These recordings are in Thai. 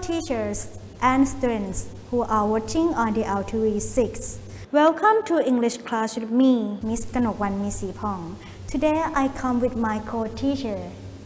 teachers and students who are watching on the RTV6. Welcome to English class with me, Miss Kanokwan Misipong. Today I come with my co-teacher.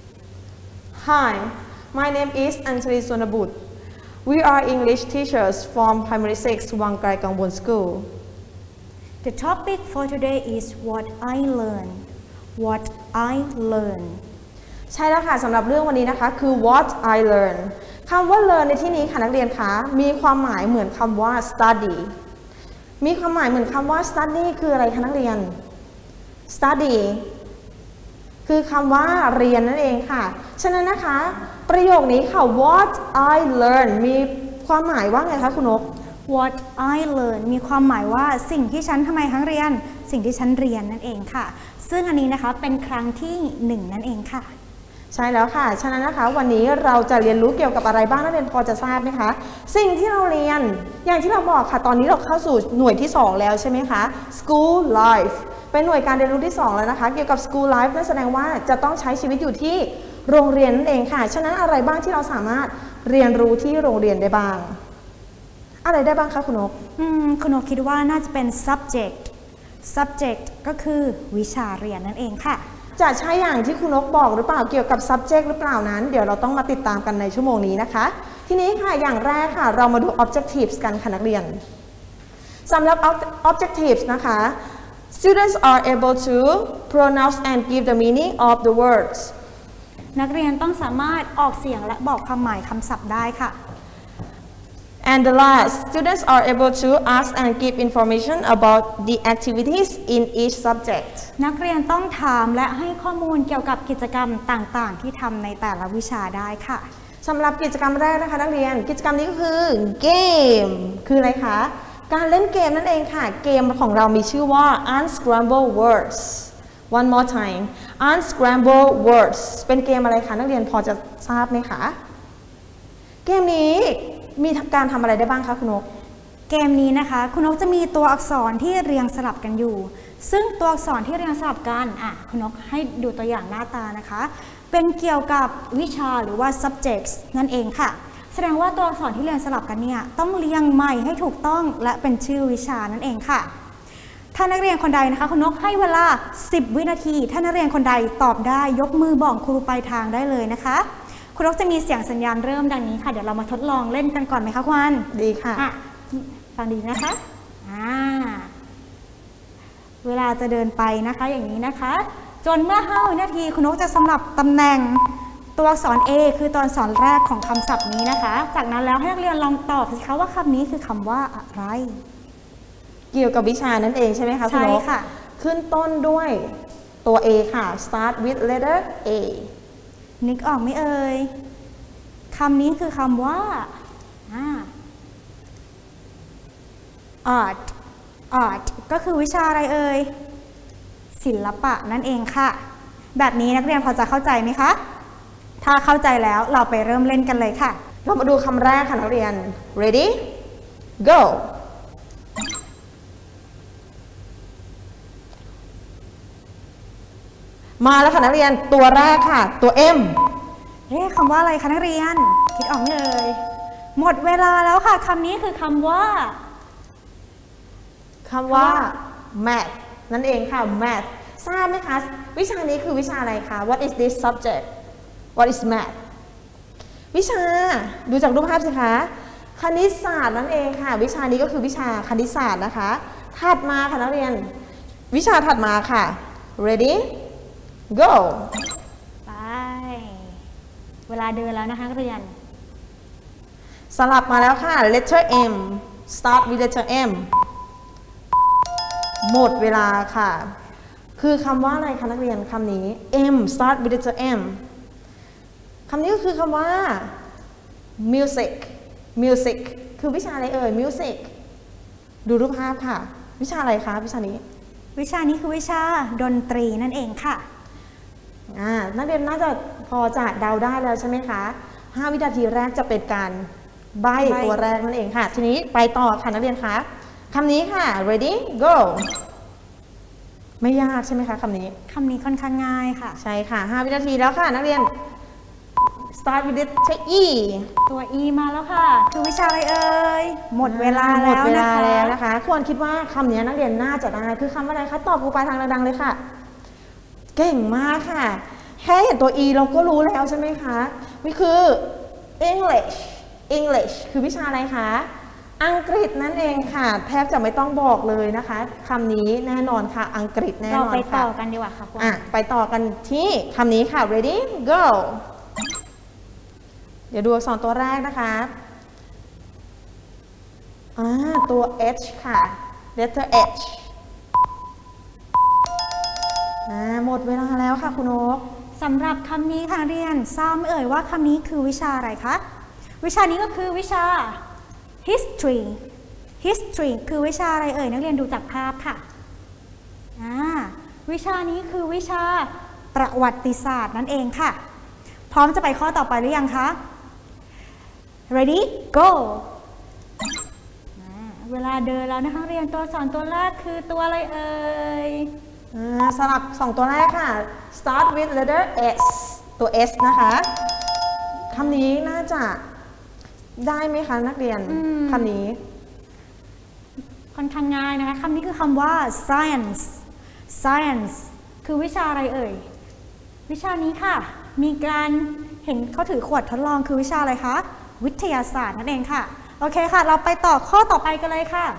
Hi, my name is Anjali Sonabut. We are English teachers from Primary 6 Wangkai Kangbon School. The topic for today is what I learned. What I learned. ใช่แล้วค่ะสำหรับเรื่องวันนี้นะคะคือ what I learn คำว่า learn ในที่นี้ค่ะนักเรียนคะมีความหมายเหมือนคำว่า study มีความหมายเหมือนคำว่า study คืออะไรคะนักเรียน study คือคำว่าเรียนนั่นเองค่ะฉะนั้นนะคะประโยคนี้ค่ะ what I learn มีความหมายว่าไงคะคุณนก What I learned มีความหมายว่าสิ่งที่ฉันทำไมทั้งเรียนสิ่งที่ฉันเรียนนั่นเองค่ะซึ่งอันนี้นะคะเป็นครั้งที่1นั่นเองค่ะใช่แล้วค่ะฉะนั้นนะคะวันนี้เราจะเรียนรู้เกี่ยวกับอะไรบ้างนักเรียนพอจะทราบไหมคะสิ่งที่เราเรียนอย่างที่เราบอกค่ะตอนนี้เราเข้าสู่หน่วยที่2แล้วใช่ไหมคะ School Life เป็นหน่วยการเรียนรู้ที่2แล้วนะคะเกี่ยวกับ School Life นั่นแสดงว่าจะต้องใช้ชีวิตอยู่ที่โรงเรียนนั่นเองค่ะฉะนั้นอะไรบ้างที่เราสามารถเรียนรู้ที่โรงเรียนได้บ้างอะไรได้บ้างคะคุณนกคุณนกคิดว่าน่าจะเป็น subject ก็คือวิชาเรียนนั่นเองค่ะจะใช่อย่างที่คุณนกบอกหรือเปล่าเกี่ยวกับ subject หรือเปล่านั้นเดี๋ยวเราต้องมาติดตามกันในชั่วโมงนี้นะคะทีนี้ค่ะอย่างแรกค่ะเรามาดู objectives กันค่ะนักเรียนสำหรับ objectives นะคะ students are able to pronounce and give the meaning of the words นักเรียนต้องสามารถออกเสียงและบอกความหมายคำศัพท์ได้ค่ะ and the last students are able to ask and give information about the activities in each subject นักเรียนต้องถามและให้ข้อมูลเกี่ยวกับกิจกรรมต่างๆที่ทำในแต่ละวิชาได้ค่ะสำหรับกิจกรรมแรกนะคะนักเรียนกิจกรรมนี้ก็คือเกมคืออะไรคะการเล่นเกมนั่นเองค่ะเกมของเรามีชื่อว่า unscramble words one more time unscramble words เป็นเกมอะไรคะนักเรียนพอจะทราบไหมคะเกมนี้มีการทำอะไรได้บ้างคะคุณนกเกมนี้นะคะคุณนกจะมีตัวอักษรที่เรียงสลับกันอยู่ซึ่งตัวอักษรที่เรียงสลับกันคุณนกให้ดูตัวอย่างหน้าตานะคะเป็นเกี่ยวกับวิชาหรือว่า subjects นั่นเองค่ะแสดงว่าตัวอักษรที่เรียงสลับกันเนี่ยต้องเรียงใหม่ให้ถูกต้องและเป็นชื่อวิชานั่นเองค่ะถ้านักเรียนคนใดนะคะคุณนกให้เวลา10วินาทีถ้านักเรียนคนใดตอบได้ยกมือบอกครูปลายทางได้เลยนะคะคุณนกจะมีเสียงสัญญาณเริ่มดังนี้ค่ะเดี๋ยวเรามาทดลองเล่นกันก่อนไหมคะควันดีค่ะฟังดีนะคะเวลาจะเดินไปนะคะอย่างนี้นะคะจนเมื่อ5วินาทีคุณนกจะสำหรับตำแหน่งตัวอักษร A คือตัวอักษรแรกของคำศัพท์นี้นะคะจากนั้นแล้วให้นักเรียนลองตอบสิคะว่าคำนี้คือคำว่าอะไรเกี่ยวกับวิชานั่นเองใช่ไหมคะคุณนกใช่ค่ะขึ้นต้นด้วยตัว A ค่ะ start with letter A นึกออกไหมเอ่ยคำนี้คือคำว่า art ก็คือวิชาอะไรเอ่ยศิลปะนั่นเองค่ะแบบนี้นักเรียนพอจะเข้าใจไหมคะถ้าเข้าใจแล้วเราไปเริ่มเล่นกันเลยค่ะเรามาดูคำแรกค่ะนักเรียน ready goมาแล้วค่ะนักเรียนตัวแรกค่ะตัว M คำว่าอะไรคะนักเรียนคิดออกไหมเอ่ยหมดเวลาแล้วค่ะคำนี้คือคำว่า math นั่นเองค่ะ math ทราบไหมคะวิชานี้คือวิชาอะไรคะ what is this subject what is math วิชาดูจากรูปภาพสิคะคณิตศาสตร์นั่นเองค่ะวิชานี้ก็คือวิชาคณิตศาสตร์นะคะถัดมาค่ะนักเรียนวิชาถัดมาค่ะ ready go ไปเวลาเดินแล้วนะคะนักเรียนสลับมาแล้วค่ะ letter M start with letter M หมดเวลาค่ะคือคำว่าอะไรคะนักเรียนคำนี้ M start with letter M คำนี้ก็คือคำว่า music คือวิชาอะไรเอ่ย music ดูรูปภาพค่ะวิชาอะไรคะวิชานี้คือวิชาดนตรีนั่นเองค่ะนักเรียนน่าจะพอจะเดาได้แล้วใช่ไหมคะ5วินาทีแรกจะเป็นการใบ้ตัวแรกนั่นเองค่ะทีนี้ไปต่อค่ะนักเรียนคะคำนี้ค่ะ ready go ไม่ยากใช่ไหมคะคำนี้ค่อนข้างง่ายค่ะใช่ค่ะ5วินาทีแล้วค่ะนักเรียน start with the E ตัว E มาแล้วค่ะ คือวิชาอะไรเอ่ย หมดเวลาหมแล้ดวเวนะลาคะแล้วนะคะควรคิดว่าคำนี้นักเรียนน่าจะได้คือคำอะไรคะตอบครูปลายทางดังๆเลยค่ะเก่งมากค่ะแค่เห็นตัว E เราก็รู้แล้วใช่ไหมคะนี่คือ English คือวิชาอะไรคะอังกฤษนั่นเองค่ะแทบจะไม่ต้องบอกเลยนะคะคำนี้แน่นอนค่ะอังกฤษแน่นเราอนไปค่ะต่อกันดีกว่าค่ะคุณไปต่อกันที่คำนี้ค่ะ ready go เดี๋ยวดูอักษรตัวแรกนะคะตัว H ค่ะ letter H หมดเวลาแล้วค่ะคุณนกสำหรับคำนี้ค่ะเรียนทราบไหมเอ่ยว่าคำนี้คือวิชาอะไรคะวิชานี้ก็คือวิชา history คือวิชาอะไรเอ่ยนักเรียนดูจากภาพค่ะวิชานี้คือวิชาประวัติศาสตร์นั่นเองค่ะพร้อมจะไปข้อต่อไปหรือยังคะ ready go เวลาเดินแล้วนะคะเรียนตัวสอนตัวแรกคือตัวอะไรเอ่ยสลับ2ตัวแรกค่ะ start with letter S ตัว S นะคะคำนี้น่าจะได้ไหมคะนักเรียนคำนี้ค่อนข้างง่ายนะคะคำนี้คือคำว่า science คือวิชาอะไรเอ่ยวิชานี้ค่ะมีการเห็นเขาถือขวดทดลองคือวิชาอะไรคะวิทยาศาสตร์นั่นเองค่ะโอเคค่ะเราไปต่อข้อต่อไปกันเลยค่ะ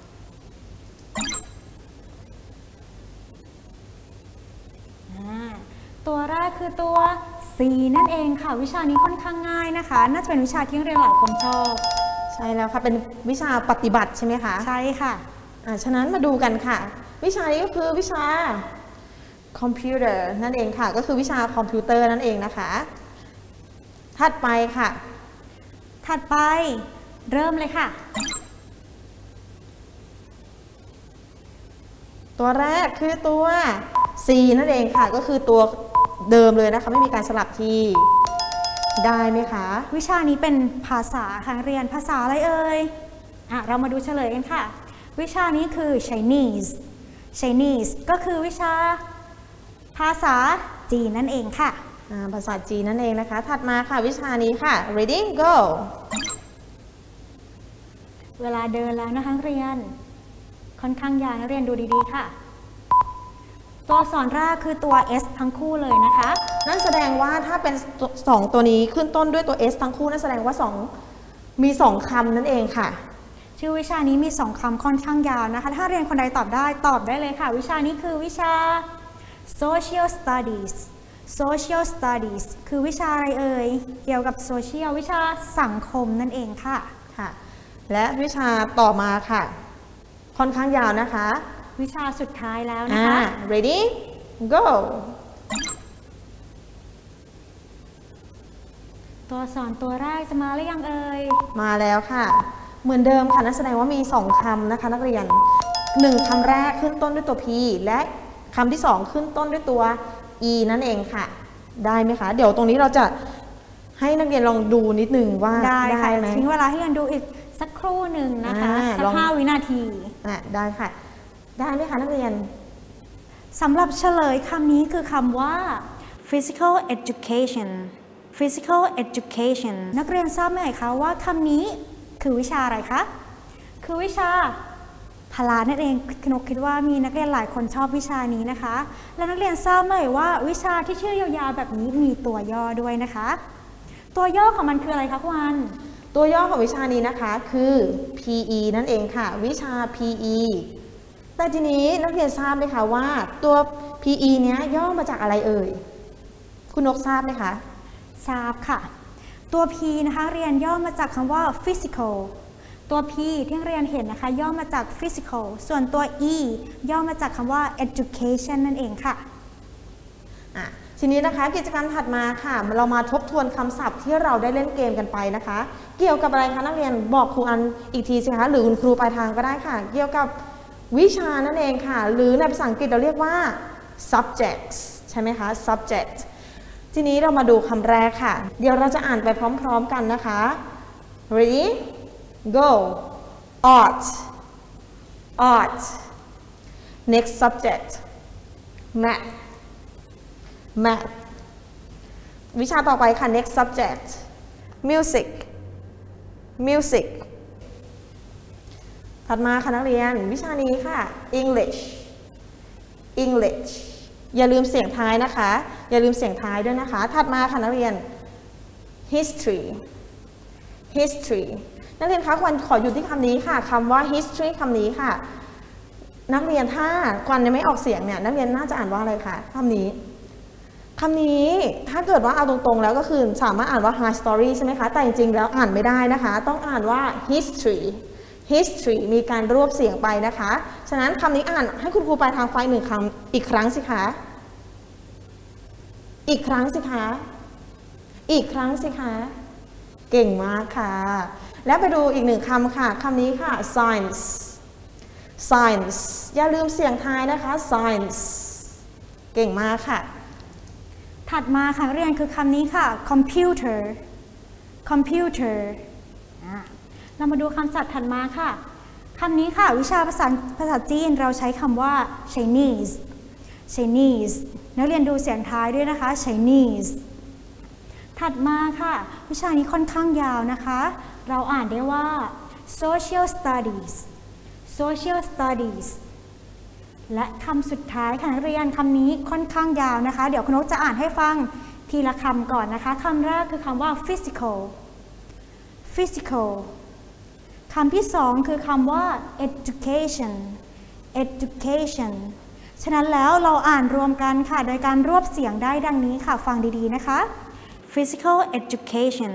ตัวแรกคือตัว C นั่นเองค่ะวิชานี้ค่อนข้างง่ายนะคะน่าจะเป็นวิชาที่นักเรียนหลายคนชอบใช่แล้วค่ะเป็นวิชาปฏิบัติใช่ไหมคะใช่ค่ะฉะนั้นมาดูกันค่ะวิชานี้ก็คือวิชาคอมพิวเตอร์นั่นเองค่ะก็คือวิชาคอมพิวเตอร์นั่นเองนะคะถัดไปค่ะถัดไปเริ่มเลยค่ะตัวแรกคือตัว C นั่นเองค่ะก็คือตัวเดิมเลยนะคะไม่มีการสลับที่ได้ไหมคะวิชานี้เป็นภาษาค่ะเรียนภาษาอะไรเอ่ยเรามาดูเฉลยกันค่ะวิชานี้คือ Chinese ก็คือวิชาภาษาจีนนั่นเองค่ะภาษาจีนนั่นเองนะคะถัดมาค่ะวิชานี้ค่ะ ready go เวลาเดินแล้วนะคะเรียนค่อนข้างยาวนักเรียนดูดีๆค่ะตัวอักษรแรกคือตัว S ทั้งคู่เลยนะคะนั่นแสดงว่าถ้าเป็น2ตัวนี้ขึ้นต้นด้วยตัว S ทั้งคู่นั่นแสดงว่ามี2คำนั่นเองค่ะชื่อวิชานี้มี2คำค่อนข้างยาวนะคะถ้าเรียนคนใดตอบได้เลยค่ะวิชานี้คือวิชา social studies คือวิชาอะไรเอ่ยเกี่ยวกับ social วิชาสังคมนั่นเองค่ะและวิชาต่อมาค่ะค่อนข้างยาวนะคะวิชาสุดท้ายแล้วนะคะ ready go ตัวสอนตัวแรกจะมาหรือยังเอ่ยมาแล้วค่ะเหมือนเดิมค่ะนั่นแสดงว่ามี2คำนะคะนักเรียน1คำแรกขึ้นต้นด้วยตัว P และคำที่2ขึ้นต้นด้วยตัว E นั่นเองค่ะได้ไหมคะเดี๋ยวตรงนี้เราจะให้นักเรียนลองดูนิดนึงว่าได้ไหมทิ้งเวลาให้เรียนดูอีกสักครู่หนึ่งนะคะสัก5 วินาทีได้ค่ะได้ไหมคะนักเรียนสำหรับเฉลยคำนี้คือคำว่า physical education นักเรียนทราบไหมคะว่าคำนี้คือวิชาอะไรคะคือวิชาพละนั่นเองนกคิดว่ามีนักเรียนหลายคนชอบวิชานี้นะคะและนักเรียนทราบไหมว่าวิชาที่ชื่อยาวๆแบบนี้มีตัวย่อด้วยนะคะตัวย่อของมันคืออะไรคะคุณอันตัวย่อของวิชานี้นะคะคือ PE นั่นเองค่ะวิชา PE แต่ทีนี้นักเรียนทราบไหมคะว่าตัว PE เนี้ยย่อมาจากอะไรเอ่ยคุณนกทราบไหมคะทราบค่ะตัว P นะคะเรียนย่อมาจากคำว่า physical ตัว P ที่เรียนเห็นนะคะย่อมาจาก physical ส่วนตัว E ย่อมาจากคำว่า education นั่นเองค่ะทีนี้นะคะกิจกรรมถัดมาค่ะเรามาทบทวนคำศัพท์ที่เราได้เล่นเกมกันไปนะคะเกี่ยวกับอะไรคะนักเรียนบอกครูอันอีกทีสิคะหรือคุณครูปลายทางก็ได้ค่ะเกี่ยวกับวิชานั่นเองค่ะหรือในภาษาอังกฤษเราเรียกว่า subjects ใช่ไหมคะ subject ทีนี้เรามาดูคำแรกค่ะเดี๋ยวเราจะอ่านไปพร้อมๆกันนะคะ ready go art next subject math วิชาต่อไปค่ะ next subject music music ถัดมาค่ะนักเรียนวิชานี้ค่ะ English English อย่าลืมเสียงท้ายนะคะอย่าลืมเสียงท้ายด้วยนะคะถัดมาค่ะนักเรียน history history นักเรียนคะควรขออยู่ที่คำนี้ค่ะคำว่า history คำนี้ค่ะนักเรียนถ้าควันยังไม่ออกเสียงเนี่ยนักเรียนน่าจะอ่านว่าอะไรคะคำนี้ถ้าเกิดว่าเอาตรงๆแล้วก็คือสามารถอ่านว่า high story ใช่ไหมคะแต่จริงๆแล้วอ่านไม่ได้นะคะต้องอ่านว่า history history มีการรวบเสียงไปนะคะฉะนั้นคำนี้อ่านให้คุณครูปลายทางไฟ1 คำอีกครั้งสิคะอีกครั้งสิคะอีกครั้งสิคะเก่งมากค่ะแล้วไปดูอีก1 คำค่ะคำนี้ค่ะ science science อย่าลืมเสียงท้ายนะคะ science เก่งมากค่ะถัดมาค่ะเรียนคือคำนี้ค่ะ computer computer เรามาดูคำศัพท์ถัดมาค่ะคำนี้ค่ะวิชาภาษาจีนเราใช้คำว่า Chinese Chinese นักเรียนดูเสียงท้ายด้วยนะคะ Chinese ถัดมาค่ะวิชานี้ค่อนข้างยาวนะคะเราอ่านได้ว่า social studies social studies และคำสุดท้ายค่ะนักเรียนคำนี้ค่อนข้างยาวนะคะเดี๋ยวคุณนกจะอ่านให้ฟังทีละคำก่อนนะคะคำแรกคือคำว่า physical physical คำที่สองคือคำว่า education education ฉะนั้นแล้วเราอ่านรวมกันค่ะโดยการรวบเสียงได้ดังนี้ค่ะฟังดีๆนะคะ physical education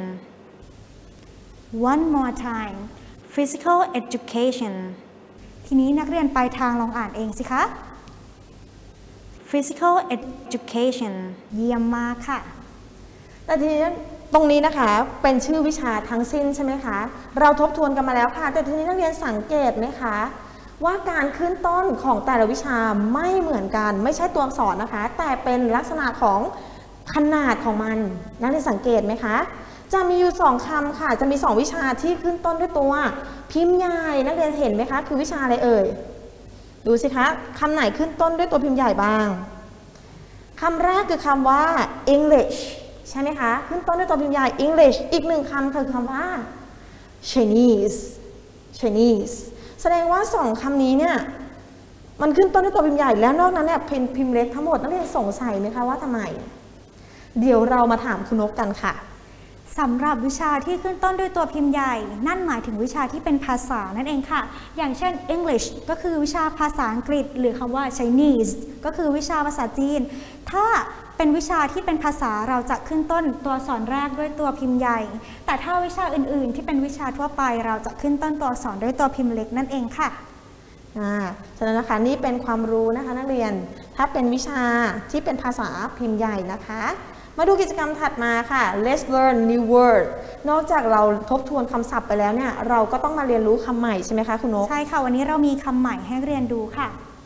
one more time physical education ทีนี้นักเรียนปลายทางลองอ่านเองสิคะ physical education เยี่ยมมากค่ะแต่ทีนี้ตรงนี้นะคะเป็นชื่อวิชาทั้งสิ้นใช่ไหมคะเราทบทวนกันมาแล้วค่ะแต่ทีนี้นักเรียนสังเกตไหมคะว่าการขึ้นต้นของแต่ละวิชาไม่เหมือนกันไม่ใช่ตัวอักษรนะคะแต่เป็นลักษณะของขนาดของมันนักเรียนสังเกตไหมคะจะมีอยู่2 คำค่ะจะมี2 วิชาที่ขึ้นต้นด้วยตัวพิมพ์ใหญ่นักเรียนเห็นไหมคะคือวิชาอะไรเอ่ยดูสิคะคำไหนขึ้นต้นด้วยตัวพิมพ์ใหญ่บ้างคำแรกคือคำว่า English ใช่ไหมคะขึ้นต้นด้วยตัวพิมพ์ใหญ่ English อีก1 คำคือคำว่า Chinese Chinese แสดงว่า2 คำนี้เนี่ยมันขึ้นต้นด้วยตัวพิมพ์ใหญ่แล้วนอกนั้นเนี่ยเป็นพิมพ์เล็กทั้งหมดนักเรียนสงสัยไหมคะว่าทำไมเดี๋ยวเรามาถามคุณนกกันค่ะสำหรับวิชาที่ขึ้นต้นด้วยตัวพิมพ์ใหญ่นั่นหมายถึงวิชาที่เป็นภาษานั่นเองค่ะอย่างเช่น English ก็คือวิชาภาษาอังกฤษหรือคำว่า Chinese ก็คือวิชาภาษาจีนถ้าเป็นวิชาที่เป็นภาษาเราจะขึ้นต้นตัวอักษรแรกด้วยตัวพิมพ์ใหญ่แต่ถ้าวิชาอื่นๆที่เป็นวิชาทั่วไปเราจะขึ้นต้นตัวอักษรด้วยตัวพิมพ์เล็กนั่นเองค่ะฉะนั้นนะคะนี่เป็นความรู้นะคะนักเรียนถ้าเป็นวิชาที่เป็นภาษาพิมพ์ใหญ่นะคะมาดูกิจกรรมถัดมาค่ะ Let's learn new word นอกจากเราทบทวนคำศัพท์ไปแล้วเนี่ยเราก็ต้องมาเรียนรู้คำใหม่ใช่ไหมคะคุณนกใช่ค่ะวันนี้เรามีคำใหม่ให้เรียนดูค่ะ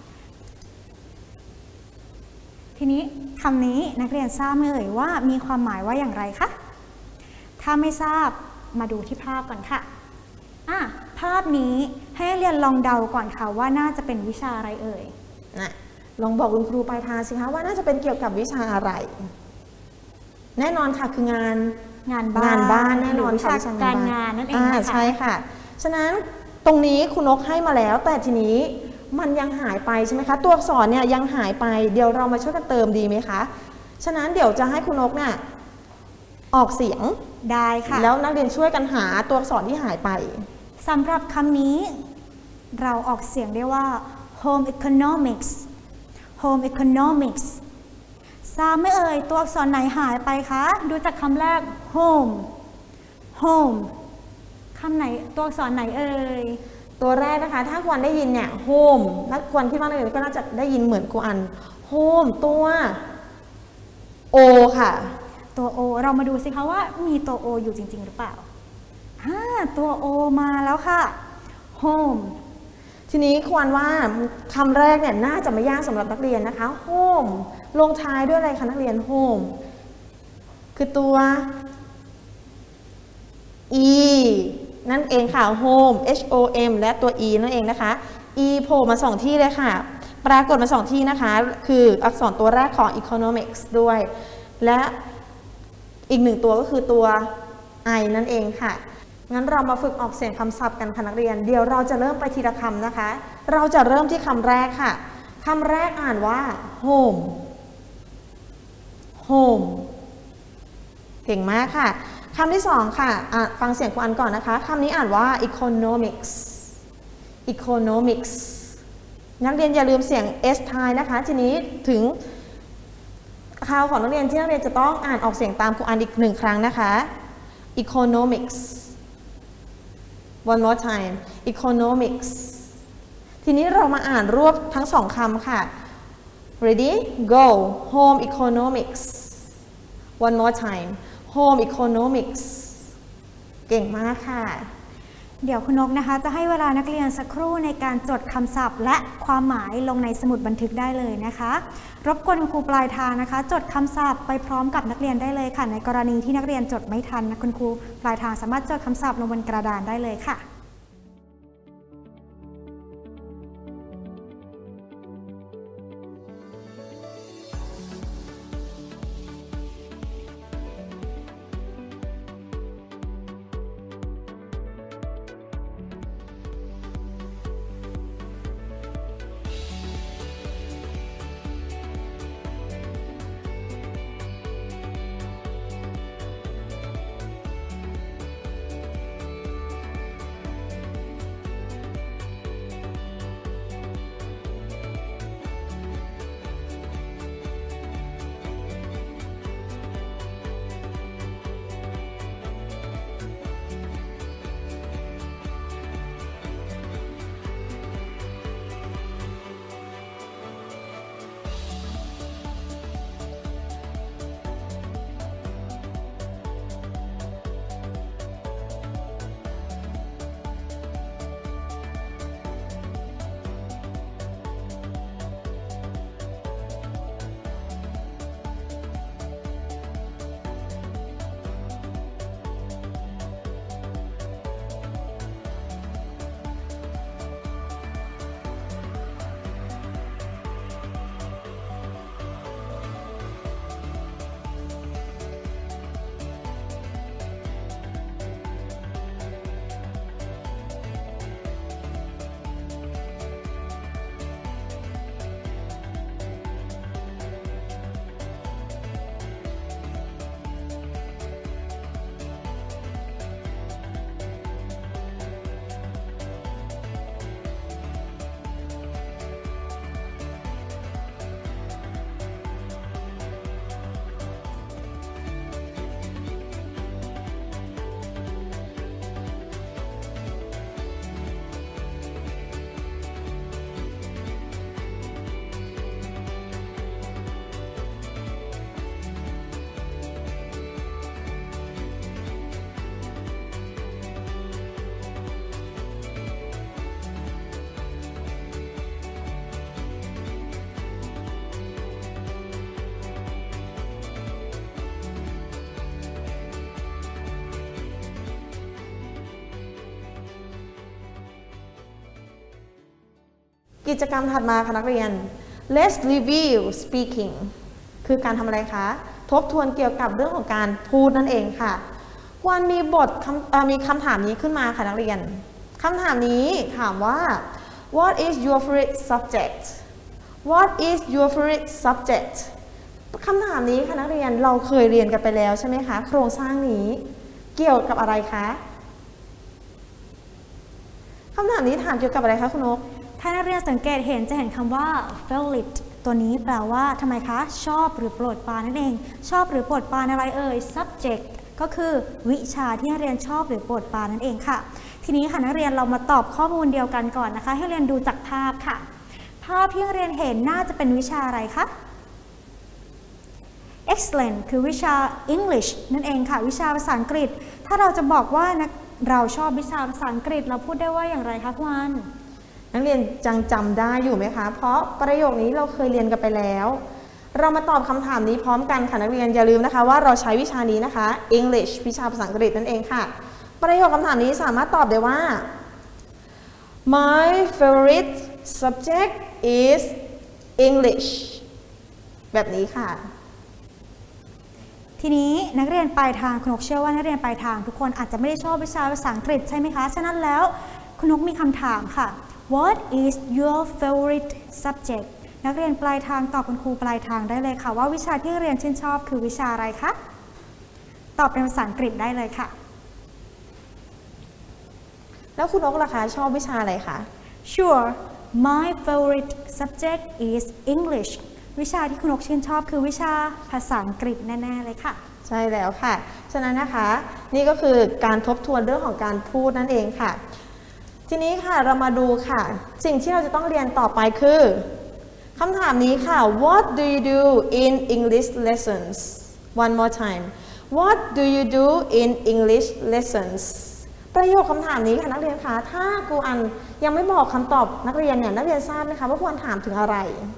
ทีนี้คำนี้นักเรียนทราบไหมเอ่ยว่ามีความหมายว่าอย่างไรคะถ้าไม่ทราบมาดูที่ภาพก่อนค่ะภาพนี้ให้เรียนลองเดาก่อนค่ะว่าน่าจะเป็นวิชาอะไรเอ่ยลองบอกคุณครูปลายทางสิคะว่าน่าจะเป็นเกี่ยวกับวิชาอะไรแน่นอนค่ะคืองานบ้านแน่นอนค่ะวิชาการงานนั่นเองใช่ค่ะฉะนั้นตรงนี้คุณนกให้มาแล้วแต่ทีนี้มันยังหายไปใช่ไหมคะตัวอักษรเนี่ยยังหายไปเดี๋ยวเรามาช่วยกันเติมดีไหมคะฉะนั้นเดี๋ยวจะให้คุณนกเนี่ยออกเสียงได้ค่ะแล้วนักเรียนช่วยกันหาตัวอักษรที่หายไปสำหรับคำนี้เราออกเสียงได้ว่า home economics home economics ทราบไหมเอ่ยตัวอักษรไหนหายไปคะดูจากคำแรก home home คำไหนตัวอักษรไหนเอ่ยตัวแรกนะคะถ้าควรได้ยินเนี่ย home นักควรที่บ้านนักเรียนก็น่าจะได้ยินเหมือนกูอัน home ตัว o ค่ะตัว o เรามาดูสิคะว่ามีตัว o อยู่จริงๆหรือเปล่าตัว o มาแล้วค่ะ home ทีนี้ควรว่าคำแรกเนี่ยน่าจะไม่ยากสำหรับนักเรียนนะคะ home ลงท้ายด้วยอะไรคะนักเรียน home คือตัว e นั่นเองค่ะ home h o m และตัว e นั่นเองนะคะ e โผล่มา2 ที่เลยค่ะปรากฏมา2 ที่นะคะคืออักษรตัวแรกของ economics ด้วยและอีกหนึ่งตัวก็คือตัว I นั่นเองค่ะงั้นเรามาฝึกออกเสียงคำศัพท์กันค่ะนักเรียนเดี๋ยวเราจะเริ่มไปทีละคำนะคะเราจะเริ่มที่คำแรกค่ะคำแรกอ่านว่า home home เก่งมากค่ะคำที่สองค่ะฟังเสียงครูอันก่อนนะคะคำนี้อ่านว่า economics economics นักเรียนอย่าลืมเสียง s ท้ายนะคะทีนี้ถึงคราวของนักเรียนที่นักเรียนจะต้องอ่านออกเสียงตามครูอันอีกหนึ่งครั้งนะคะ economics one more time economics ทีนี้เรามาอ่านรวบทั้งสองคำค่ะ ready go home economics one more time home economics เก่งมากค่ะเดี๋ยวคุณนกนะคะจะให้เวลานักเรียนสักครู่ในการจดคำศัพท์และความหมายลงในสมุดบันทึกได้เลยนะคะรบกวนคุณครูปลายทางนะคะจดคำศัพท์ไปพร้อมกับนักเรียนได้เลยค่ะในกรณีที่นักเรียนจดไม่ทันนะคุณครูปลายทางสามารถจดคำศัพท์ลงบนกระดานได้เลยค่ะกิจกรรมถัดมาค่ะนักเรียน let's review speaking คือการทำอะไรคะทบทวนเกี่ยวกับเรื่องของการพูดนั่นเองค่ะควรมีมีคำถามนี้ขึ้นมาค่ะนักเรียนคำถามนี้ถามว่า what is your favorite subject what is your favorite subject คำถามนี้ค่ะนักเรียนเราเคยเรียนกันไปแล้วใช่ไหมคะโครงสร้างนี้เกี่ยวกับอะไรคะคำถามนี้ถามเกี่ยวกับอะไรคะคุณนกถ้านักเรียนสังเกตเห็นจะเห็นคำว่า favorite ตัวนี้แปลว่าทำไมคะชอบหรือโปรดปรานนั่นเองชอบหรือโปรดปรานอะไรเอ่ย subject ก็คือวิชาที่นักเรียนชอบหรือโปรดปรานนั่นเองค่ะทีนี้ค่ะนักเรียนเรามาตอบข้อมูลเดียวกันก่อนนะคะให้เรียนดูจากภาพค่ะภาพที่นักเรียนเห็นน่าจะเป็นวิชาอะไรคะ excellent คือวิชา English นั่นเองค่ะวิชาภาษาอังกฤษถ้าเราจะบอกว่าเราชอบวิชาภาษาอังกฤษเราพูดได้ว่าอย่างไรคะคุณอันนักเรียนจำได้อยู่ไหมคะเพราะประโยคนี้เราเคยเรียนกันไปแล้วเรามาตอบคำถามนี้พร้อมกันค่ะนักเรียนอย่าลืมนะคะว่าเราใช้วิชานี้นะคะ English วิชาภาษาอังกฤษนั่นเองค่ะประโยคคำถามนี้สามารถตอบได้ว่า My favorite subject is English แบบนี้ค่ะทีนี้นักเรียนปลายทางคุณนกเชื่อว่านักเรียนปลายทางทุกคนอาจจะไม่ได้ชอบวิชาภาษาอังกฤษใช่ไหมคะฉะนั้นแล้วคุณนกมีคำถามค่ะ What is your favorite subject นักเรียนปลายทางตอบคุณครูปลายทางได้เลยค่ะว่าวิชาที่เรียนชื่นชอบคือวิชาอะไรคะตอบเป็นภาษาอังกฤษได้เลยค่ะแล้วคุณนกล่ะคะชอบวิชาอะไรคะ Sure my favorite subject is English วิชาที่คุณนกชื่นชอบคือวิชาภาษาอังกฤษแน่ๆเลยค่ะใช่แล้วค่ะฉะนั้นนะคะนี่ก็คือการทบทวนเรื่องของการพูดนั่นเองค่ะทีนี้ค่ะเรามาดูค่ะสิ่งที่เราจะต้องเรียนต่อไปคือคำถามนี้ค่ะ What do you do in English lessons one more time What do you do in English lessons ประโยคคำถามนี้ค่ะนักเรียนคะถ้าครูอันยังไม่บอกคำตอบนักเรียนเนี่ยนักเรียนทราบไหมคะว่าครูอันถามถึงอะไร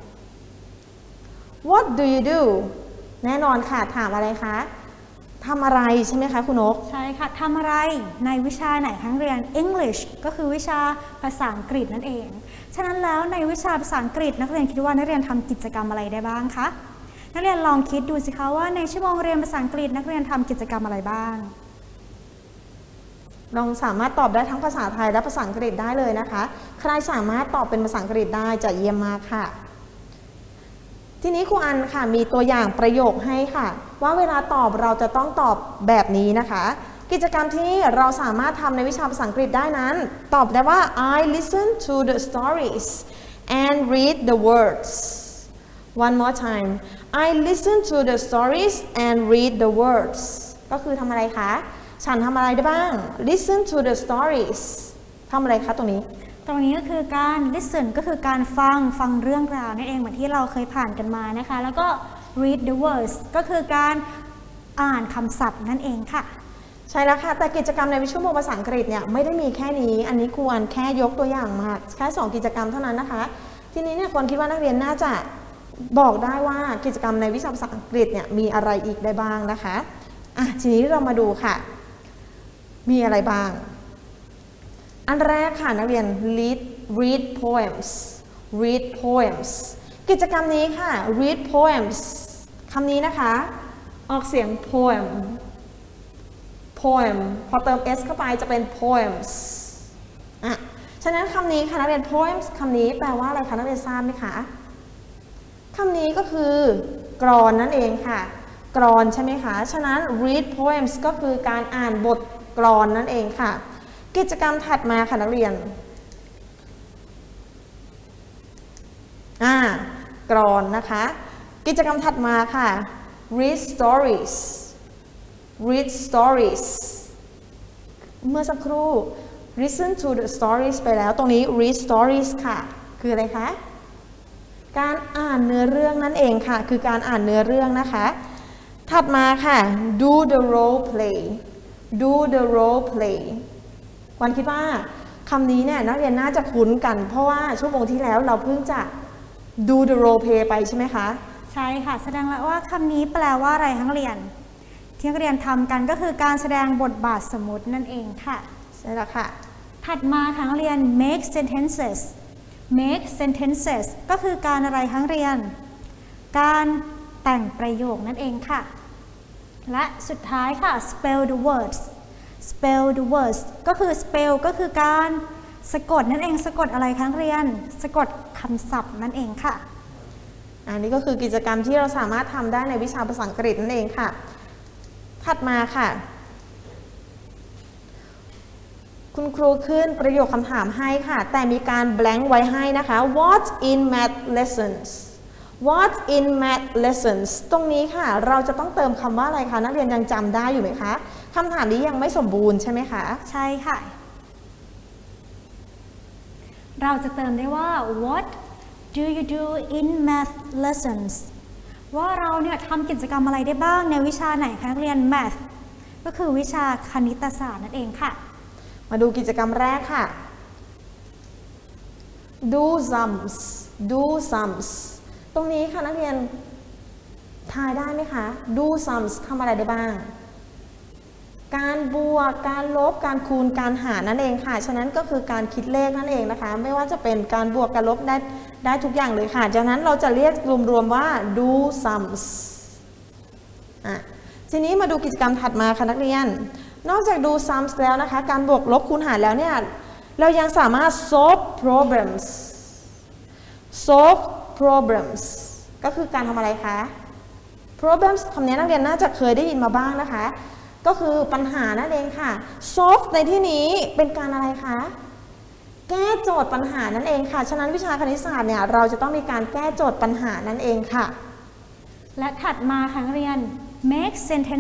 What do you do แน่นอนค่ะถามอะไรคะทำอะไรใช่ไหมคะคุณนกใช่ค่ะทำอะไรในวิชาไหนคะนักเรียน English ก็คือวิชาภาษาอังกฤษนั่นเองฉะนั้นแล้วในวิชาภาษาอังกฤษนักเรียนคิดว่านักเรียนทำกิจกรรมอะไรได้บ้างคะนักเรียนลองคิดดูสิคะว่าในชั่วโมงเรียนภาษาอังกฤษนักเรียนทำกิจกรรมอะไรบ้างลองสามารถตอบได้ทั้งภาษาไทยและภาษาอังกฤษได้เลยนะคะใครสามารถตอบเป็นภาษาอังกฤษได้จะเยี่ยมมากค่ะทีนี้ครูอันค่ะมีตัวอย่างประโยคให้ค่ะว่าเวลาตอบเราจะต้องตอบแบบนี้นะคะกิจกรรมที่เราสามารถทำในวิชาภาษาอังกฤษได้นั้นตอบได้ว่า I listen to the stories and read the words one more time I listen to the stories and read the words ก็คือทำอะไรคะฉันทำอะไรได้บ้าง listen to the stories ทำอะไรคะตรงนี้ก็คือการ listen ก็คือการฟังเรื่องราวนั่นเองเหมือนที่เราเคยผ่านกันมานะคะแล้วก็ read the words ก็คือการอ่านคำศัพท์นั่นเองค่ะใช่แล้วค่ะแต่กิจกรรมในวิชาภาษาอังกฤษเนี่ยไม่ได้มีแค่นี้อันนี้ครูอันแค่ยกตัวอย่างมาแค่2กิจกรรมเท่านั้นนะคะทีนี้เนี่ยควรคิดว่านักเรียนน่าจะบอกได้ว่ากิจกรรมในวิชาภาษาอังกฤษเนี่ยมีอะไรอีกได้บ้างนะคะทีนี้เรามาดูค่ะมีอะไรบ้างอันแรกค่ะนักเรียน read poems กิจกรรมนี้ค่ะ read poems คำนี้นะคะออกเสียง poem พอเติม s เข้าไปจะเป็น poems ฉะนั้นคำนี้ค่ะนักเรียน poems คำนี้แปลว่าอะไรคะนักเรียนทราบไหมคะคำนี้ก็คือกลอนนั่นเองค่ะกลอนใช่ไหมคะฉะนั้น read poems ก็คือการอ่านบทกลอนนั่นเองค่ะกิจกรรมถัดมาค่ะนักเรียนกลอนนะคะกิจกรรมถัดมาค่ะ read stories เมื่อสักครู่ listen to the stories ไปแล้วตรงนี้ read stories ค่ะคืออะไรคะการอ่านเนื้อเรื่องนั่นเองค่ะคือการอ่านเนื้อเรื่องนะคะถัดมาค่ะ do the role play วันคิดว่าคำนี้เนี่ยนักเรียนน่าจะคุ้นกันเพราะว่าชั่วโมงที่แล้วเราเพิ่งจะ do the role play ไปใช่ไหมคะใช่ค่ะแสดงแล้วว่าคำนี้แปลว่าอะไรทั้งเรียนที่นักเรียนทำกันก็คือการแสดงบทบาทสมมตินั่นเองค่ะใช่แล้วค่ะถัดมาทั้งเรียน make sentences ก็คือการอะไรทั้งเรียนการแต่งประโยคนั่นเองค่ะและสุดท้ายค่ะ spell the words ก็คือ spell ก็คือการสะกดนั่นเองสะกดอะไรทั้งเรียนสะกดคำศัพท์นั่นเองค่ะอันนี้ก็คือกิจกรรมที่เราสามารถทำได้ในวิชาภาษาอังกฤษนั่นเองค่ะถัดมาค่ะคุณครูขึ้นประโยคคำถามให้ค่ะแต่มีการ blank ไว้ให้นะคะ What in math lessons ตรงนี้ค่ะเราจะต้องเติมคำว่าอะไรคะนักเรียนยังจำได้อยู่ไหมคะคำถามนี้ยังไม่สมบูรณ์ใช่ไหมคะใช่ค่ะเราจะเติมได้ว่า What do you do in math lessons ว่าเราเนี่ยทำกิจกรรมอะไรได้บ้างในวิชาไหนคะนักเรียน math ก็คือวิชาคณิตศาสตร์นั่นเองค่ะมาดูกิจกรรมแรกค่ะ do sums ตรงนี้ค่ะนักเรียนทายได้ไหมคะ do sums ทำอะไรได้บ้างการบวกการลบการคูณการหารนั่นเองค่ะฉะนั้นก็คือการคิดเลขนั่นเองนะคะไม่ว่าจะเป็นการบวกการลบได้ทุกอย่างเลยค่ะจากนั้นเราจะเรียกรวมๆว่า do sums ทีนี้มาดูกิจกรรมถัดมาค่ะนักเรียนนอกจากดู sums แล้วนะคะการบวกลบคูณหารแล้วเนี่ยเรายังสามารถ solve problems ก็คือการทำอะไรคะ problems คำนี้นักเรียนน่าจะเคยได้ยินมาบ้างนะคะก็คือปัญหานั่นเองค่ะ solve ในที่นี้เป็นการอะไรคะแก้โจทย์ปัญหานั่นเองค่ะฉะนั้นวิชาคณิตศาสตร์เนี่ยเราจะต้องมีการแก้โจทย์ปัญหานั่นเองค่ะและถัดมาค่ะนักเรียน make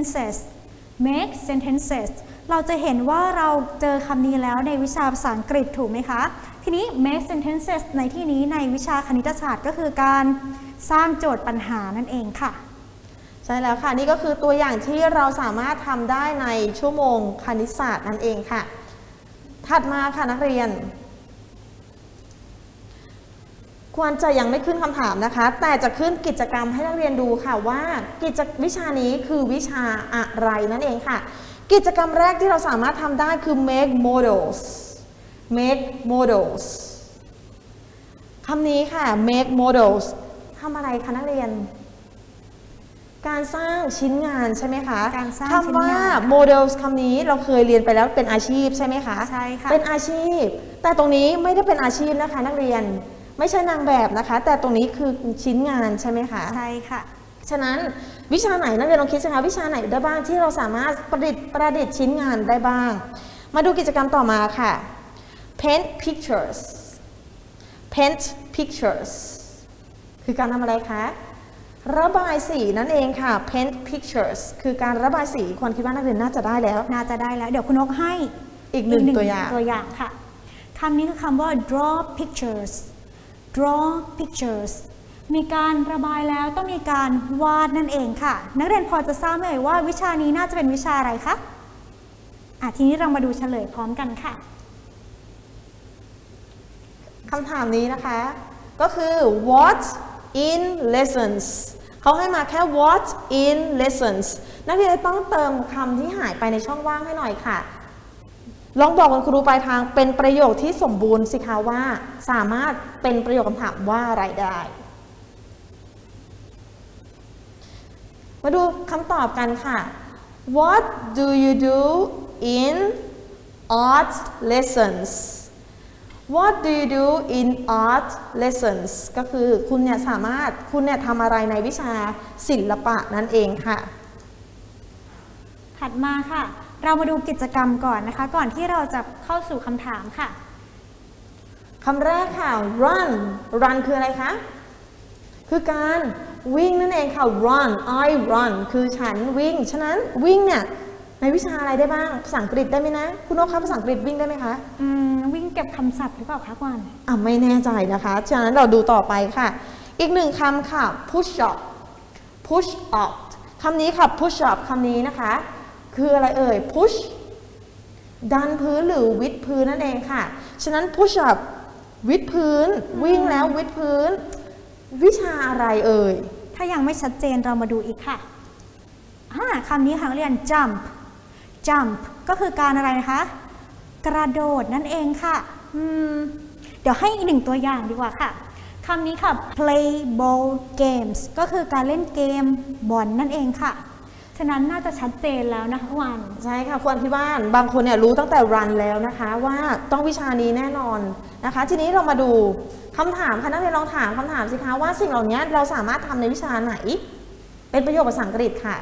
sentences เราจะเห็นว่าเราเจอคำนี้แล้วในวิชาภาษาอังกฤษถูกไหมคะทีนี้ make sentences ในที่นี้ในวิชาคณิตศาสตร์ก็คือการสร้างโจทย์ปัญหานั่นเองค่ะใช่แล้วค่ะนี่ก็คือตัวอย่างที่เราสามารถทำได้ในชั่วโมงคณิตศาสตร์นั่นเองค่ะถัดมาค่ะนักเรียนควรจะยังไม่ขึ้นคำถามนะคะแต่จะขึ้นกิจกรรมให้นักเรียนดูค่ะว่าวิชานี้คือวิชาอะไรนั่นเองค่ะกิจกรรมแรกที่เราสามารถทำได้คือ make models คำนี้ค่ะ make models ทำอะไรคะนักเรียนการสร้างชิ้นงานใช่ไหมคะการสร้างคำว่า models คำนี้เราเคยเรียนไปแล้วเป็นอาชีพใช่ไหมคะใช่ค่ะเป็นอาชีพแต่ตรงนี้ไม่ได้เป็นอาชีพนะคะนักเรียนไม่ใช่นางแบบนะคะแต่ตรงนี้คือชิ้นงานใช่ไหมคะใช่ค่ะฉะนั้นวิชาไหนนักเรียนลองคิดสิคะวิชาไหนได้บ้างที่เราสามารถประดิษฐ์ชิ้นงานได้บ้างมาดูกิจกรรมต่อมาค่ะ paint pictures คือการทำอะไรคะระบายสีนั่นเองค่ะ paint pictures คือการระบายสีควรคิดว่านักเรียนน่าจะได้แล้วเดี๋ยวคุณนกให้อีกหนึ่งตัวอย่างค่ะคำนี้คือคำว่า draw pictures มีการระบายแล้วต้องมีการวาดนั่นเองค่ะนักเรียนพอจะทราบไหมว่าวิชานี้น่าจะเป็นวิชาอะไรคะทีนี้เรามาดูเฉลยพร้อมกันค่ะคำถามนี้นะคะก็คือ what in lessons เขาให้มาแค่ what in lessons นักเรียนต้องเติมคำที่หายไปในช่องว่างให้หน่อยค่ะลองบอกคุณครูปลายทางเป็นประโยคที่สมบูรณ์สิคะว่าสามารถเป็นประโยคคำถามว่าอะไรได้มาดูคำตอบกันค่ะ What do you do in art lessons What do you do in art lessons ก็คือคุณเนี่ยทำอะไรในวิชาศิลปะนั่นเองค่ะถัดมาค่ะเรามาดูกิจกรรมก่อนนะคะก่อนที่เราจะเข้าสู่คำถามค่ะคำแรกค่ะ run คืออะไรคะคือการวิ่งนั่นเองค่ะ I run คือฉันวิ่งฉะนั้นวิ่งเนี่ยในวิชาอะไรได้บ้างภาษาอังกฤษได้ไหมนะคุณนกคะภาษาอังกฤษวิ่งได้ไหมคะวิ่งเก็บคำศัพท์หรือเปล่าคะกวางไม่แน่ใจนะคะฉะนั้นเราดูต่อไปค่ะอีกหนึ่งคำค่ะ push up คำนี้ค่ะ push up คำนี้นะคะคืออะไรเอ่ย push ดันพื้นหรือวิดพื้นนั่นเองค่ะฉะนั้น push up วิดพื้นวิ่งแล้ววิดพื้นวิชาอะไรเอ่ยถ้ายังไม่ชัดเจนเรามาดูอีกค่ะคำนี้ค่ะเรียน jump ก็คือการอะไรนะคะกระโดดนั่นเองค่ะเดี๋ยวให้อีกหนึ่งตัวอย่างดีกว่าค่ะคำนี้ค่ะ play ball games ก็คือการเล่นเกมบอลนั่นเองค่ะฉะนั้นน่าจะชัดเจนแล้วนะคะวันใช่ค่ะควรที่บ้านบางคนเนี่ยรู้ตั้งแต่รันแล้วนะคะว่าต้องวิชานี้แน่นอนนะคะทีนี้เรามาดูคำถามค่ะนักเรียนลองถามคำถามสิคะว่าสิ่งเหล่านี้เราสามารถทำในวิชาไหนเป็นประโยคภาษาอังกฤษค่ะ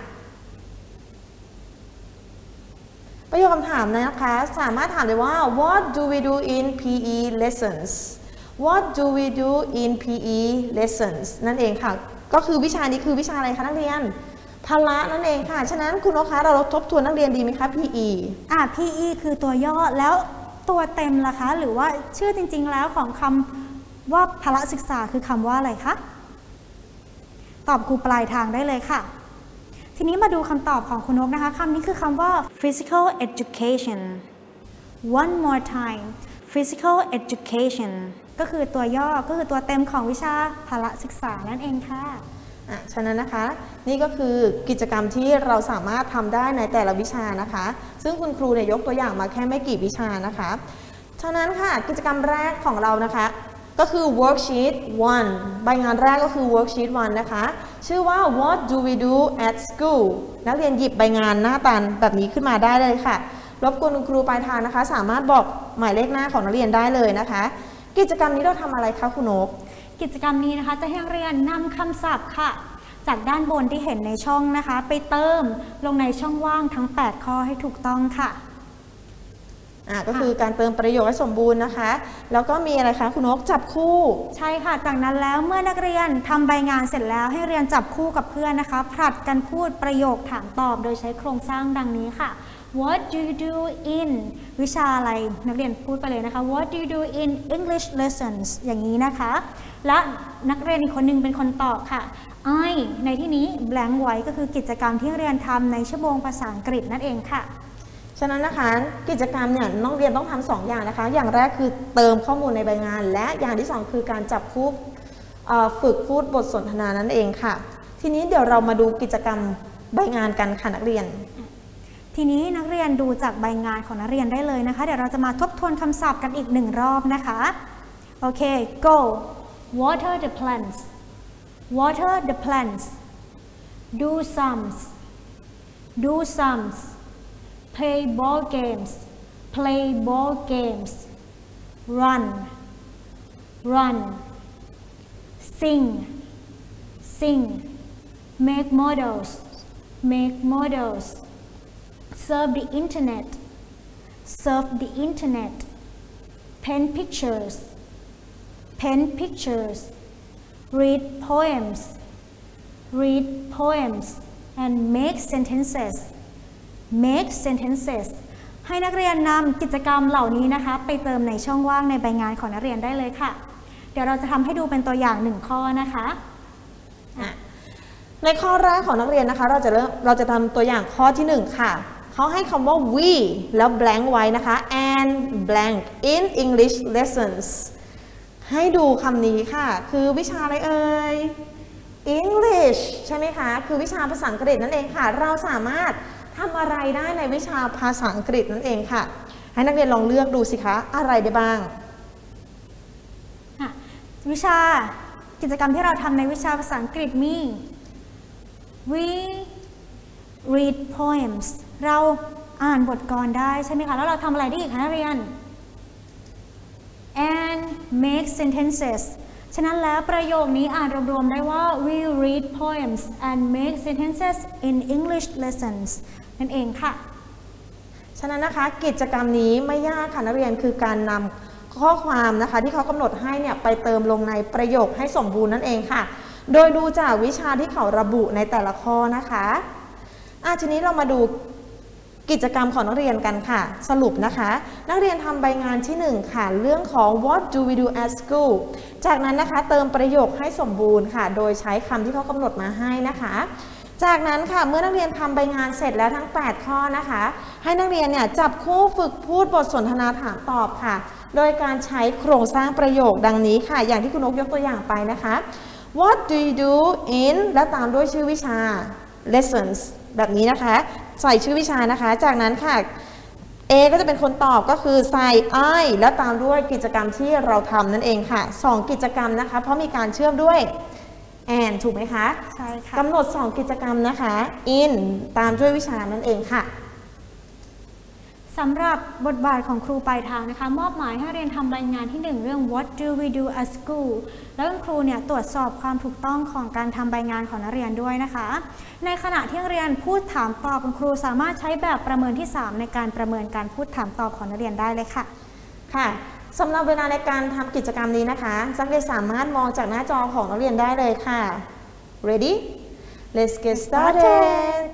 ประโยคคำถามนะคะสามารถถามได้ว่า What do we do in PE lessons What do we do in PE lessons นั่นเองค่ะก็คือวิชานี้คือวิชาอะไรคะนักเรียนพละนั่นเองค่ะฉะนั้นคุณนกคะเราทบทวนนักเรียนดีไหมคะ PE PE คือตัวย่อแล้วตัวเต็มล่ะคะหรือว่าชื่อจริงๆแล้วของคำว่าพละศึกษาคือคำว่าอะไรคะตอบครูปลายทางได้เลยค่ะทีนี้มาดูคำตอบของคุณนกนะคะคำนี้คือคำว่า physical education one more time physical education ก็คือตัวย่อก็คือตัวเต็มของวิชาพละศึกษานั่นเองค่ะฉะนั้นนะคะนี่ก็คือกิจกรรมที่เราสามารถทำได้ในแต่ละวิชานะคะซึ่งคุณครูเนี่ยยกตัวอย่างมาแค่ไม่กี่วิชานะคะฉะนั้นค่ะกิจกรรมแรกของเรานะคะก็คือ worksheet 1 ใบงานแรกก็คือ worksheet 1 นะคะชื่อว่า what do we do at school นักเรียนหยิบใบงานหน้าตาแบบนี้ขึ้นมาได้เลยค่ะรบกวนคุณครูปลายทางนะคะสามารถบอกหมายเลขหน้าของนักเรียนได้เลยนะคะกิจกรรมนี้เราทำอะไรคะคุณนกกิจกรรมนี้นะคะจะให้นักเรียนนำคำศัพท์ค่ะจากด้านบนที่เห็นในช่องนะคะไปเติมลงในช่องว่างทั้ง8ข้อให้ถูกต้องค่ะก็คือการเติมประโยคให้สมบูรณ์นะคะแล้วก็มีอะไรคะคุณนกจับคู่ใช่ค่ะจากนั้นแล้วเมื่อนักเรียนทำใบงานเสร็จแล้วให้เรียนจับคู่กับเพื่อนนะคะผลัดกันพูดประโยคถามตอบโดยใช้โครงสร้างดังนี้ค่ะ What do you do in วิชาอะไรนักเรียนพูดไปเลยนะคะ What do you do in English lessons อย่างนี้นะคะและนักเรียนอีกคนนึงเป็นคนตอบค่ะ I ในที่นี้ blank ไว้ก็คือกิจกรรมที่เรียนทำในชั่วโมงภาษาอังกฤษนั่นเองค่ะฉะนั้นนะคะกิจกรรมเนี่ยน้องเรียนต้องทำ2 อย่างนะคะอย่างแรกคือเติมข้อมูลในใบงานและอย่างที่2คือการจับคู่ฝึกพูดบทสนทนานั่นเองค่ะทีนี้เดี๋ยวเรามาดูกิจกรรมใบงานกันค่ะนักเรียนทีนี้นักเรียนดูจากใบงานของนักเรียนได้เลยนะคะเดี๋ยวเราจะมาทบทวนคำศัพท์กันอีก1 รอบนะคะโอเค go water the plants water the plants do sums play ball games run sing make models serve the internet paint pictures read poems and make sentencesให้นักเรียนนำกิจกรรมเหล่านี้นะคะไปเติมในช่องว่างในใบงานของนักเรียนได้เลยค่ะเดี๋ยวเราจะทำให้ดูเป็นตัวอย่าง1 ข้อนะคะในข้อแรกของนักเรียนนะคะเราจะทำตัวอย่างข้อที่1ค่ะเขาให้คำว่า we แล้ว blank ไว้นะคะ and blank in English lessons ให้ดูคำนี้ค่ะคือวิชาอะไรเอ่ย English ใช่ไหมคะคือวิชาภาษาอังกฤษนั่นเองค่ะเราสามารถทำอะไรได้ในวิชาภาษาอังกฤษนั่นเองค่ะให้นักเรียนลองเลือกดูสิคะอะไรได้บ้างวิชากิจกรรมที่เราทำในวิชาภาษาอังกฤษมี we read poems เราอ่านบทกลอนได้ใช่ไหมคะแล้วเราทำอะไรได้อีกคะนักเรียน and make sentences ฉะนั้นแล้วประโยคนี้อ่านรวมๆได้ว่า we read poems and make sentences in English lessons นั่นเองค่ะฉะนั้นนะคะกิจกรรมนี้ไม่ยากค่ะนักเรียนคือการนำข้อความนะคะที่เขากำหนดให้เนี่ยไปเติมลงในประโยคให้สมบูรณ์นั่นเองค่ะโดยดูจากวิชาที่เขาระบุในแต่ละข้อนะคะทีนี้เรามาดูกิจกรรมของนักเรียนกันค่ะสรุปนะคะนักเรียนทำใบงานที่1ค่ะเรื่องของ what do we do at school จากนั้นนะคะเติมประโยคให้สมบูรณ์ค่ะโดยใช้คำที่เขากำหนดมาให้นะคะจากนั้นค่ะเมื่อนักเรียนทำใบงานเสร็จแล้วทั้ง8ข้อนะคะให้นักเรียนเนี่ยจับคู่ฝึกพูดบทสนทนาถามตอบค่ะโดยการใช้โครงสร้างประโยคดังนี้ค่ะอย่างที่คุณนกยกตัวอย่างไปนะคะ what do you do in และตามด้วยชื่อวิชา lessons แบบนี้นะคะใส่ชื่อวิชานะคะจากนั้นค่ะ A ก็จะเป็นคนตอบก็คือใส่ I แล้วตามด้วยกิจกรรมที่เราทำนั่นเองค่ะ2กิจกรรมนะคะเพราะมีการเชื่อมด้วย and ถูกไหมคะใช่ค่ะกำหนด2กิจกรรมนะคะ in ตามด้วยวิชานั่นเองค่ะสำหรับบทบาทของครูปลายทางนะคะมอบหมายให้เรียนทำรายงานที่1เรื่อง What do we do at school แล้วคุณครูเนี่ยตรวจสอบความถูกต้องของการทำรายงานของนักเรียนด้วยนะคะในขณะที่นักเรียนพูดถามตอบคุณครูสามารถใช้แบบประเมินที่3ในการประเมินการพูดถามตอบของนักเรียนได้เลยค่ะค่ะสำหรับเวลาในการทำกิจกรรมนี้นะคะนักเรียนสามารถมองจากหน้าจอของนักเรียนได้เลยค่ะ Ready? Let's get started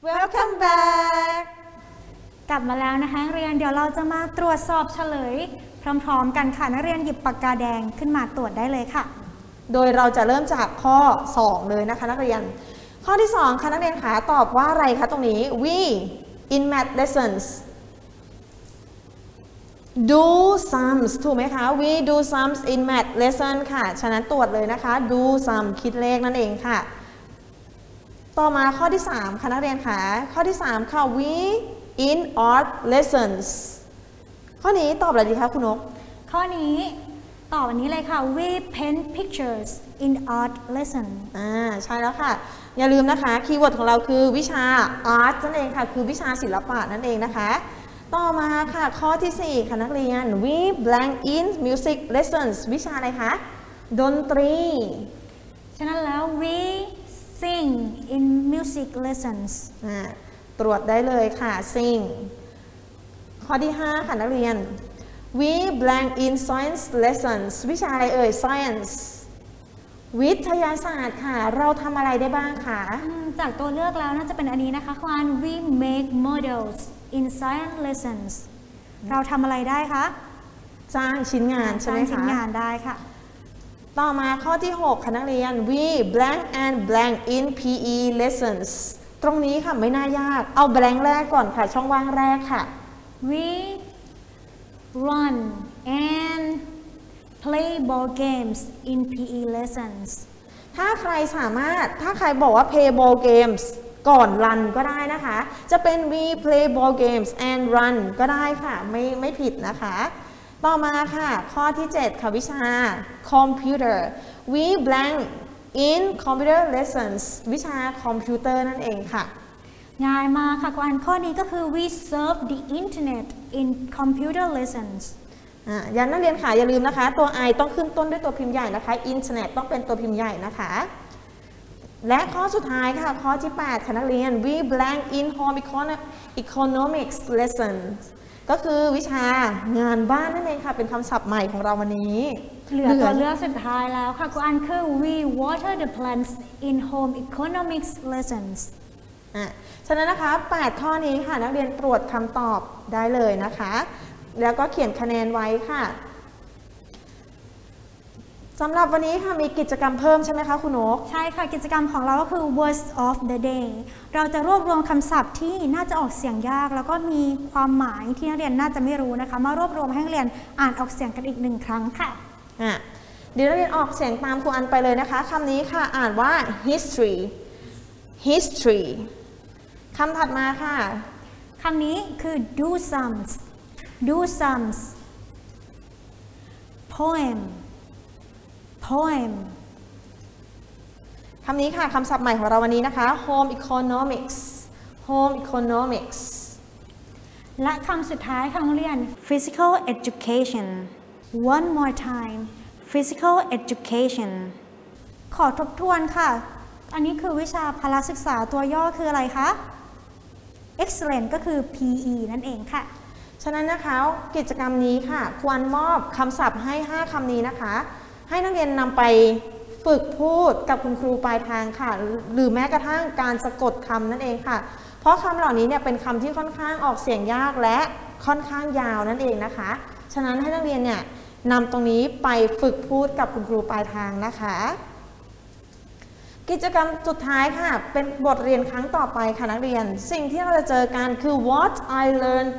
Welcome back กลับมาแล้วนะคะนักเรียนเดี๋ยวเราจะมาตรวจสอบเฉลยพร้อมๆกันค่ะนักเรียนหยิบปากกาแดงขึ้นมาตรวจได้เลยค่ะโดยเราจะเริ่มจากข้อ 2 เลยนะคะนักเรียนข้อที่ 2ค่ะนักเรียนคะตอบว่าอะไรคะตรงนี้ we in math lessons do sums ถูกไหมคะ we do sums in math lesson ค่ะฉะนั้นตรวจเลยนะคะ do sum คิดเลขนั่นเองค่ะต่อมาข้อที่ 3ค่ะนักเรียนค่ะข้อที่ 3 ค่ะ we in art lessons ข้อนี้ตอบอะไรดีคะคุณนกข้อนี้ตอบอันนี้เลยค่ะ we paint pictures in art lesson ใช่แล้วค่ะอย่าลืมนะคะคีย์เวิร์ดของเราคือวิชา art นั่นเองค่ะคือวิชาศิลปะนั่นเองนะคะต่อมาค่ะข้อที่ 4ค่ะนักเรียน we blank in music lessons วิชาอะไรคะดนตรีฉะนั้นแล้ว we sing in music lessons ตรวจได้เลยค่ะ sing ข้อที่ 5ค่ะนักเรียน we blank in science lessons วิชาอะไรเอ่ย science วิทยาศาสตร์ค่ะเราทำอะไรได้บ้างคะจากตัวเลือกแล้วน่าจะเป็นอันนี้นะคะควาน we make models in science lessons เราทำอะไรได้คะสร้างชิ้นงานใช่ไหมคะสร้างชิ้นงานได้ค่ะต่อมาข้อที่ 6ค่ะนักเรียน we blank and blank in PE lessons ตรงนี้ค่ะไม่น่ายากเอา blank แรกก่อนค่ะช่องว่างแรกค่ะ we run and play ball games in PE lessons ถ้าใครบอกว่า play ball games ก่อน run ก็ได้นะคะจะเป็น we play ball games and run ก็ได้ค่ะไม่ผิดนะคะต่อมาค่ะข้อที่ 7ค่ะวิชา computer we blank in computer lessons วิชาคอมพิวเตอร์นั่นเองค่ะง่ายมากค่ะกวนข้อนี้ก็คือ we surf the internet in computer lessons อย่านักเรียนค่ะอย่าลืมนะคะตัว i ต้องขึ้นต้นด้วยตัวพิมพ์ใหญ่นะคะ internet ต้องเป็นตัวพิมพ์ใหญ่นะคะและข้อสุดท้ายค่ะข้อที่ 8ค่ะนักเรียน we blank in home economics lessons ก็คือวิชางานบ้านนั่นเองค่ะเป็นคำศัพท์ใหม่ของเราวันนี้เหลือตัวเลือกสุดท้ายแล้วค่ะกวนคือ we water the plants in home economics lessons ฉะนั้นนะคะ8ข้อนี้ค่ะนักเรียนตรวจคำตอบได้เลยนะคะแล้วก็เขียนคะแนนไว้ค่ะสำหรับวันนี้ค่ะมีกิจกรรมเพิ่มใช่ไหมคะคุณนกใช่ค่ะกิจกรรมของเราก็คือ words of the day เราจะรวบรวมคำศัพท์ที่น่าจะออกเสียงยากแล้วก็มีความหมายที่นักเรียนน่าจะไม่รู้นะคะมารวบรวมให้นักเรียนอ่านออกเสียงกันอีก1 ครั้งค่ะเดี๋ยวนักเรียนออกเสียงตามครูอันไปเลยนะคะคำนี้ค่ะอ่านว่า history คำถัดมาค่ะคำนี้คือ do sums poem คำนี้ค่ะคำศัพท์ใหม่ของเราวันนี้นะคะ home economics และคำสุดท้ายค่ะนักเรียน physical education one more time physical education ขอทบทวนค่ะอันนี้คือวิชาพละศึกษาตัวย่อคืออะไรคะ excellent ก็คือ PE นั่นเองค่ะฉะนั้นนะคะกิจกรรมนี้ค่ะควรมอบคำศัพท์ให้5คำนี้นะคะให้นักเรียนนำไปฝึกพูดกับคุณครูปลายทางค่ะหรือแม้กระทั่งการสะกดคำนั่นเองค่ะเพราะคำเหล่านี้เนี่ยเป็นคำที่ค่อนข้างออกเสียงยากและค่อนข้างยาวนั่นเองนะคะฉะนั้นให้นักเรียนเนี่ยนำตรงนี้ไปฝึกพูดกับคุณครูปลายทางนะคะกิจกรรมสุดท้ายค่ะเป็นบทเรียนครั้งต่อไปค่ะนักเรียนสิ่งที่เราจะเจอกันคือ what I learned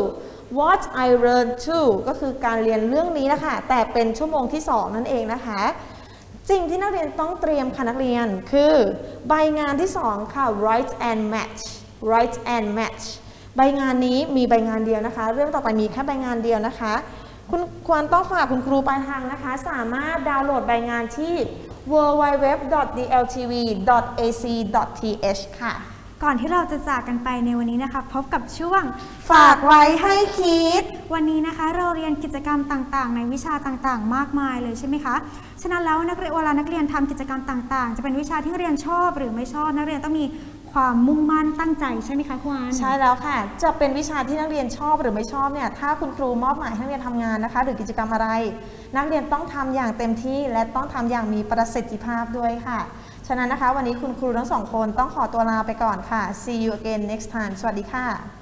too ก็คือการเรียนเรื่องนี้นะคะแต่เป็นชั่วโมงที่2นั่นเองนะคะสิ่งที่นักเรียนต้องเตรียมค่ะนักเรียนคือใบงานที่2ค่ะ write and match ใบงานนี้มีใบงานเดียวนะคะเรื่องต่อไปมีแค่ใบงานเดียวนะคะคุณควรต้องฝากคุณครูปลายทางนะคะสามารถดาวน์โหลดใบงานที่ www.dltv.ac.th ค่ะก่อนที่เราจะจากกันไปในวันนี้นะคะพบกับช่วงฝากไว้ให้คิดวันนี้นะคะเราเรียนกิจกรรมต่างๆในวิชาต่างๆมากมายเลยใช่ไหมคะฉะนั้นแล้วเวลานักเรียนทำกิจกรรมต่างๆจะเป็นวิชาที่นักเรียนชอบหรือไม่ชอบนักเรียนต้องมีความมุ่งมั่นตั้งใจใช่ไหมคะคุณใช่แล้วค่ะจะเป็นวิชาที่นักเรียนชอบหรือไม่ชอบเนี่ยถ้าคุณครูมอบหมายให้นักเรียนทำงานนะคะหรือกิจกรรมอะไรนักเรียนต้องทำอย่างเต็มที่และต้องทำอย่างมีประสิทธิภาพด้วยค่ะฉะนั้นนะคะวันนี้คุณครูทั้งสองคนต้องขอตัวลาไปก่อนค่ะ See you again next time สวัสดีค่ะ